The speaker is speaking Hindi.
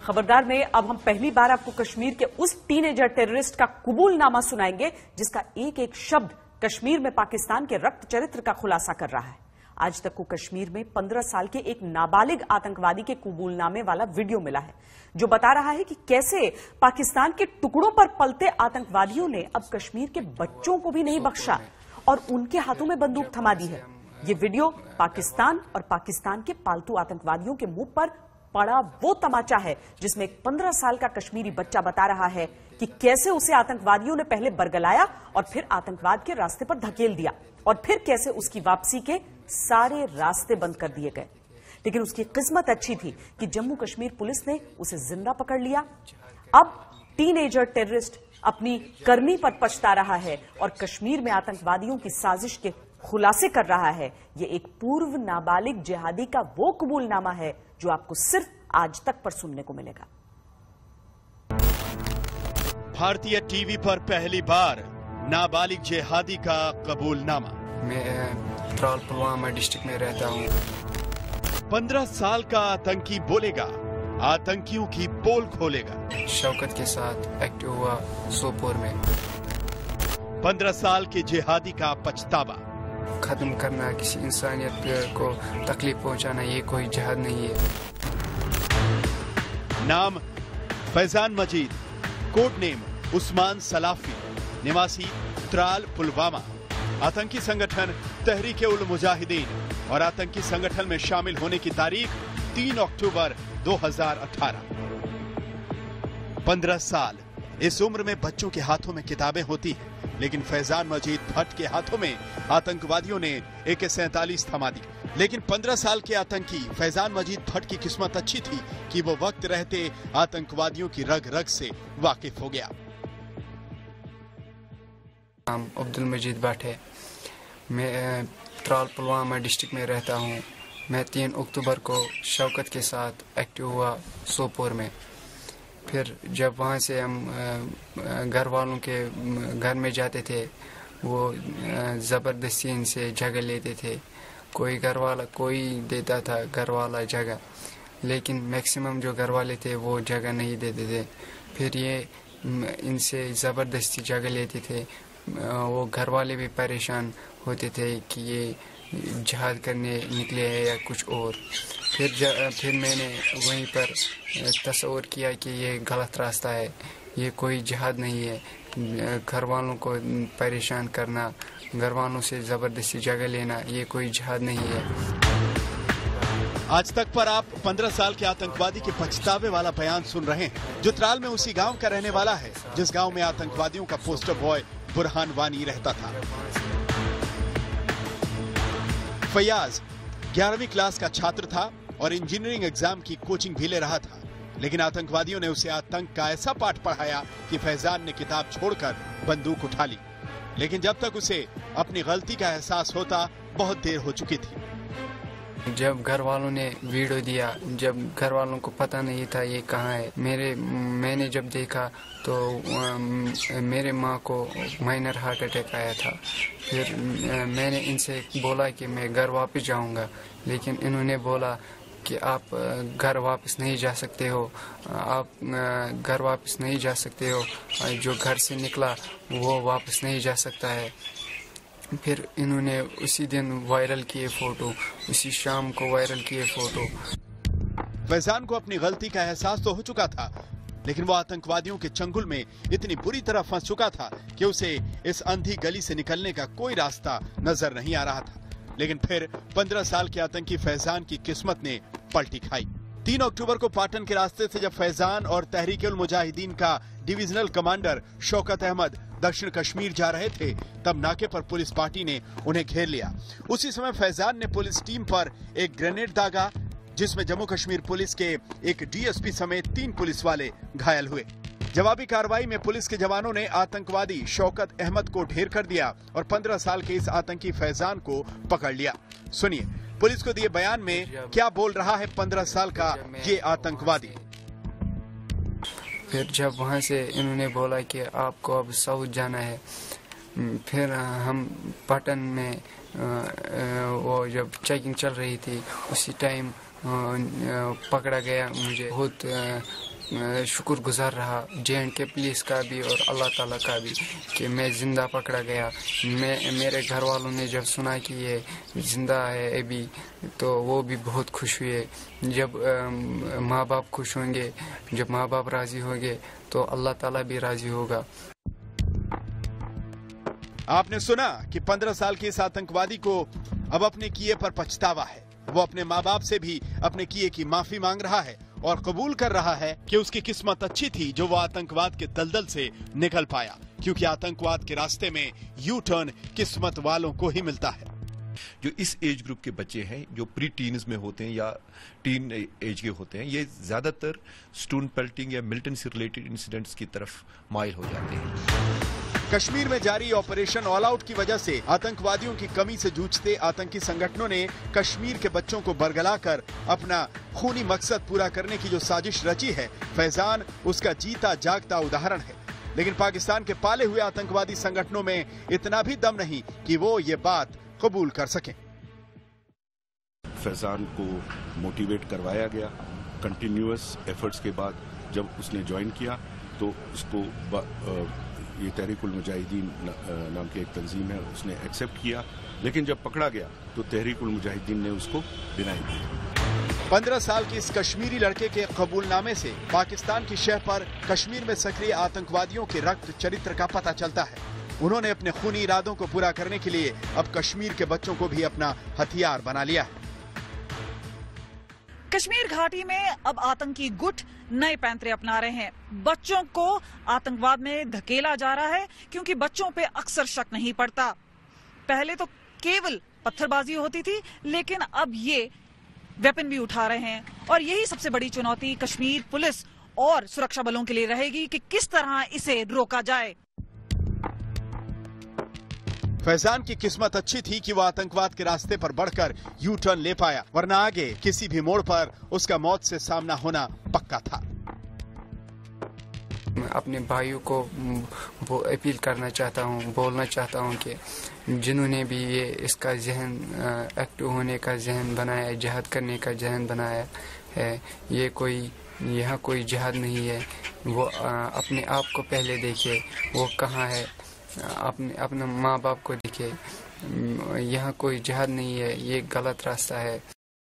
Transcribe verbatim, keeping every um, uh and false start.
खबरदार में अब हम पहली बार आपको कश्मीर के उस टीनेजर टेररिस्ट का कबूलनामा सुनाएंगे जिसका एक एक शब्द कश्मीर में पाकिस्तान के रक्त चरित्र का खुलासा कर रहा है। आज तक को कश्मीर में पंद्रह साल के एक नाबालिग आतंकवादी के कबूलनामे वाला वीडियो मिला है जो बता रहा है कि कैसे पाकिस्तान के टुकड़ों पर पलते आतंकवादियों ने अब कश्मीर के बच्चों को भी नहीं बख्शा और उनके हाथों में बंदूक थमा दी है। ये वीडियो पाकिस्तान और पाकिस्तान के पालतू आतंकवादियों के मुंह पर पड़ा वो तमाचा है जिसमें एक पंद्रह साल का कश्मीरी बच्चा बता रहा है कि कैसे उसे आतंकवादियों ने पहले बरगलाया और फिर आतंकवाद के रास्ते पर धकेल दिया और फिर कैसे उसकी वापसी के सारे रास्ते बंद कर दिए गए। लेकिन उसकी किस्मत अच्छी थी कि जम्मू कश्मीर पुलिस ने उसे जिंदा पकड़ लिया। अब टीनेजर टेररिस्ट अपनी करनी पर पछता रहा है और कश्मीर में आतंकवादियों की साजिश के खुलासे कर रहा है। ये एक पूर्व नाबालिग जिहादी का वो कबूलनामा है जो आपको सिर्फ आज तक पर सुनने को मिलेगा। भारतीय टीवी पर पहली बार नाबालिग जिहादी का कबूलनामा। मैं त्राल पुलवामा डिस्ट्रिक्ट में रहता हूँ। पंद्रह साल का आतंकी बोलेगा, आतंकियों की पोल खोलेगा। शौकत के साथ एक्टिव हुआ सोपोर में। पंद्रह साल के जिहादी का पछतावा। खत्म करना, किसी इंसानियत को तकलीफ पहुंचाना, ये कोई जिहाद नहीं है। नाम फैजान मजीद, कोड नेम उस्मान सलाफी, निवासी त्राल पुलवामा। आतंकी संगठन तहरीके उल मुजाहिदीन और आतंकी संगठन में शामिल होने की तारीख तीन अक्टूबर दो हज़ार अठारह। पंद्रह साल, इस उम्र में बच्चों के हाथों में किताबें होती हैं, लेकिन फैजान मजीद भट्ट के हाथों में आतंकवादियों ने ए के सैंतालीस थमा दी। लेकिन पंद्रह साल के आतंकी फैजान मजीद भट्ट की किस्मत अच्छी थी कि वो वक्त रहते आतंकवादियों की रग रग से वाकिफ हो गया। नाम अब्दुल मजीद भट्ट है। मैं त्राल पुलवामा डिस्ट्रिक्ट में रहता हूँ। मैं तीन अक्टूबर को शौकत के साथ एक्टिव हुआ सोपोर में। फिर जब वहाँ से हम घर वालों के घर में जाते थे, वो ज़बरदस्ती इनसे जगह लेते थे। कोई घर वाला कोई देता था घर वाला जगह, लेकिन मैक्सिमम जो घर वाले थे वो जगह नहीं देते थे। फिर ये इनसे ज़बरदस्ती जगह लेते थे। वो घर वाले भी परेशान होते थे कि ये जिहाद करने निकले हैं या कुछ और। फिर फिर मैंने वहीं पर तस्वीर किया कि ये गलत रास्ता है, ये कोई जिहाद नहीं है। घर वालों को परेशान करना, घर वालों से ज़बरदस्ती जगह लेना, ये कोई जिहाद नहीं है। आज तक पर आप पंद्रह साल के आतंकवादी के पछतावे वाला बयान सुन रहे हैं जो त्राल में उसी गांव का रहने वाला है जिस गांव में आतंकवादियों का पोस्टर बॉय बुरहान वानी रहता था। फैयाज ग्यारहवीं क्लास का छात्र था और इंजीनियरिंग एग्जाम की कोचिंग भी ले रहा था, लेकिन आतंकवादियों ने उसे आतंक का ऐसा पाठ पढ़ाया कि फैजान ने किताब छोड़कर बंदूक उठा ली। लेकिन जब तक उसे अपनी गलती का एहसास होता बहुत देर हो चुकी थी। जब घर वालों ने वीडियो दिया, जब घर वालों को पता नहीं था ये कहाँ है, मेरे मैंने जब देखा तो मेरे माँ को माइनर हार्ट अटैक आया था। फिर मैंने इनसे बोला कि मैं घर वापस जाऊंगा, लेकिन इन्होंने बोला कि आप घर वापस नहीं जा सकते हो, आप घर वापस नहीं जा सकते हो, जो घर से निकला वो वापस नहीं जा सकता है। फिर इन्होंने उसी दिन वायरल किए फोटो, उसी शाम को वायरल किए फोटो। फैजान को अपनी गलती का एहसास तो हो चुका था, लेकिन वो आतंकवादियों के चंगुल में इतनी बुरी तरह फंस चुका था कि उसे इस अंधी गली से निकलने का कोई रास्ता नजर नहीं आ रहा था। लेकिन फिर पंद्रह साल के आतंकी फैजान की किस्मत ने पलटी खाई। तीन अक्टूबर को पाटन के रास्ते से जब फैजान और तहरीके उल मुजाहिदीन का डिविजनल कमांडर शौकत अहमद दक्षिण कश्मीर जा रहे थे, तब नाके पर पुलिस पार्टी ने उन्हें घेर लिया। उसी समय फैजान ने पुलिस टीम पर एक ग्रेनेड दागा जिसमें जम्मू कश्मीर पुलिस के एक डीएसपी समेत तीन पुलिस वाले घायल हुए। जवाबी कार्रवाई में पुलिस के जवानों ने आतंकवादी शौकत अहमद को ढेर कर दिया और पंद्रह साल के इस आतंकी फैजान को पकड़ लिया। सुनिए पुलिस को दिए बयान में क्या बोल रहा है पंद्रह साल का ये आतंकवादी। फिर जब वहाँ से इन्होंने बोला कि आपको अब साउथ जाना है, फिर हम पाटन में वो जब चेकिंग चल रही थी उसी टाइम पकड़ा गया। मुझे बहुत शुक्रगुजार रहा जे एंड के पुलिस का भी और अल्लाह ताला का भी कि मैं ज़िंदा पकड़ा गया। मैं मेरे घर वालों ने जब सुना कि ये ज़िंदा है अभी तो वो भी बहुत खुश हुए। जब माँ बाप खुश होंगे, जब माँ बाप राज़ी होंगे तो अल्लाह ताला भी राज़ी होगा। आपने सुना कि पंद्रह साल के इस आतंकवादी को अब अपने किए पर पछतावा है। वो अपने माँ बाप से भी अपने किए की माफी मांग रहा है और कबूल कर रहा है कि उसकी किस्मत अच्छी थी जो वो आतंकवाद के दलदल से निकल पाया, क्योंकि आतंकवाद के रास्ते में यू टर्न किस्मत वालों को ही मिलता है। जो इस एज ग्रुप के बच्चे हैं जो प्री टीन्स में होते हैं या टीन एज के होते हैं, ये ज्यादातर स्टोन पेल्टिंग या मिलिटेंट से रिलेटेड इंसिडेंट्स की तरफ माइल हो जाते हैं। कश्मीर में जारी ऑपरेशन ऑल आउट की वजह से आतंकवादियों की कमी से जूझते आतंकी संगठनों ने कश्मीर के बच्चों को बरगलाकर अपना खूनी मकसद पूरा करने की जो साजिश रची है, फैजान उसका जीता जागता उदाहरण है। लेकिन पाकिस्तान के पाले हुए आतंकवादी संगठनों में इतना भी दम नहीं कि वो ये बात कबूल कर सकें। फैजान को मोटिवेट करवाया गया कंटिन्यूअस एफर्ट्स के बाद। जब उसने ज्वाइन किया तो उसको ये तहरीकुल मुजाहिदीन नाम की एक तंजीम है, उसने एक्सेप्ट किया, लेकिन जब पकड़ा गया तो तहरीकुल मुजाहिदीन ने उसको डिनाई दिया। पंद्रह साल के इस कश्मीरी लड़के के कबूलनामे से पाकिस्तान की शह पर कश्मीर में सक्रिय आतंकवादियों के रक्त चरित्र का पता चलता है। उन्होंने अपने खूनी इरादों को पूरा करने के लिए अब कश्मीर के बच्चों को भी अपना हथियार बना लिया है। कश्मीर घाटी में अब आतंकी गुट नए पैंतरे अपना रहे हैं। बच्चों को आतंकवाद में धकेला जा रहा है क्योंकि बच्चों पे अक्सर शक नहीं पड़ता। पहले तो केवल पत्थरबाजी होती थी, लेकिन अब ये वेपन भी उठा रहे हैं और यही सबसे बड़ी चुनौती कश्मीर पुलिस और सुरक्षा बलों के लिए रहेगी कि किस तरह इसे रोका जाए। फैजान की किस्मत अच्छी थी कि वो आतंकवाद के रास्ते पर बढ़कर यू टर्न ले पाया, वरना आगे किसी भी मोड़ पर उसका मौत से सामना होना पक्का था। मैं अपने भाइयों को वो अपील करना चाहता हूँ, बोलना चाहता हूँ कि जिन्होंने भी ये इसका जहन एक्टिव होने का जहन बनाया, जिहाद करने का जहन बनाया है, ये कोई यहाँ कोई जिहाद नहीं है। वो अपने आप को पहले देखे वो कहाँ है, अपने अपने माँ बाप को देखे। यहाँ कोई जिहाद नहीं है, ये गलत रास्ता है।